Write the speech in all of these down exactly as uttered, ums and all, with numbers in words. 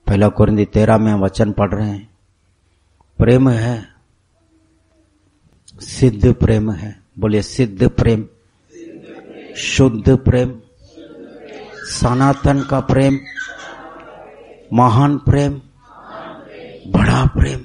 पहला कुरिन्दी तेरह में वचन पढ़ रहे हैं। प्रेम है, सिद्ध प्रेम है। बोलिए सिद्ध प्रेम, शुद्ध प्रेम, सनातन का प्रेम, महान प्रेम, बड़ा प्रेम।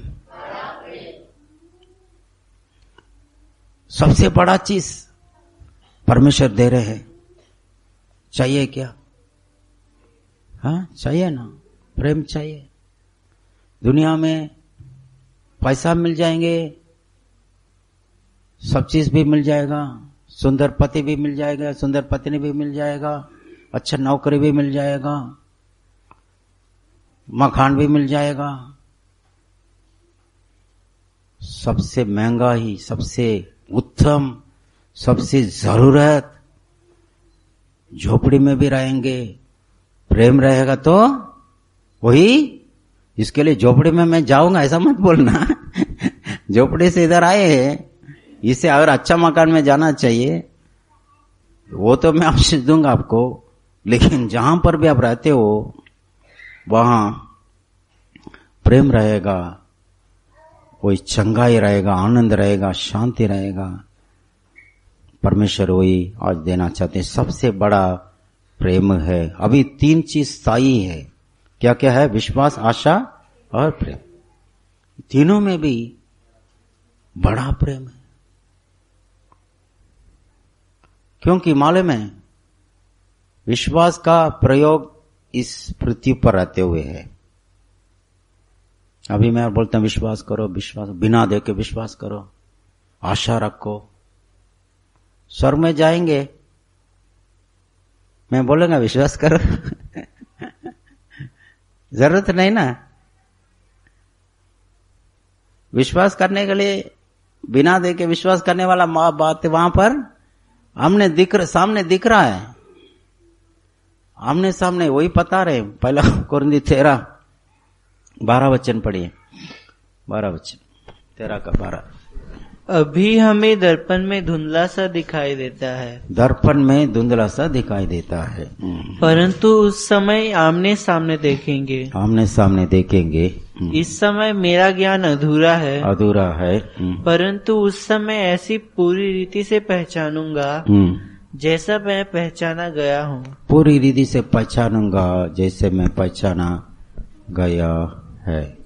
सबसे बड़ा चीज परमेश्वर दे रहे हैं। चाहिए क्या? हाँ चाहिए ना, प्रेम चाहिए। दुनिया में पैसा मिल जाएंगे, सब चीज भी मिल जाएगा, सुंदर पति भी मिल जाएगा, सुंदर पत्नी भी मिल जाएगा, अच्छा नौकरी भी मिल जाएगा, मकान भी मिल जाएगा। सबसे महंगा ही, सबसे उत्तम, सबसे जरूरत, झोपड़ी में भी रहेंगे, प्रेम रहेगा तो वही। इसके लिए झोपड़ी में मैं जाऊंगा ऐसा मत बोलना। झोपड़ी से इधर आए हैं, इसे अगर अच्छा मकान में जाना चाहिए वो तो मैं आशीष दूंगा आपको, लेकिन जहां पर भी आप रहते हो वहां प्रेम रहेगा, कोई चंगाई रहेगा, आनंद रहेगा, शांति रहेगा। परमेश्वर वही आज देना चाहते हैं। सबसे बड़ा प्रेम है। अभी तीन चीज स्थायी है। क्या क्या है? विश्वास, आशा और प्रेम। तीनों में भी बड़ा प्रेम है, क्योंकि मालूम है विश्वास का प्रयोग इस पृथ्वी पर रहते हुए है। अभी मैं बोलता हूं विश्वास करो, विश्वास बिना देखे विश्वास करो, आशा रखो। स्वर्ग में जाएंगे, मैं बोलूंगा विश्वास करो। जरूरत नहीं ना विश्वास करने के लिए। बिना देखे विश्वास करने वाला बात वहां पर हमने दिख सामने दिख रहा है, आमने सामने वही पता रहे। पहला कुरिन्दी तेरह बारह वचन पढ़िए, बारह वचन, तेरह का बारह। अभी हमें दर्पण में धुंधला सा दिखाई देता है, दर्पण में धुंधला सा दिखाई देता है, परंतु उस समय आमने सामने देखेंगे, आमने सामने देखेंगे। इस समय मेरा ज्ञान अधूरा है, अधूरा है, परंतु उस समय ऐसी पूरी रीति से पहचानूंगा जैसा मैं पहचाना गया हूँ। पूरी रीति से पहचानूंगा जैसे मैं पहचाना गया है।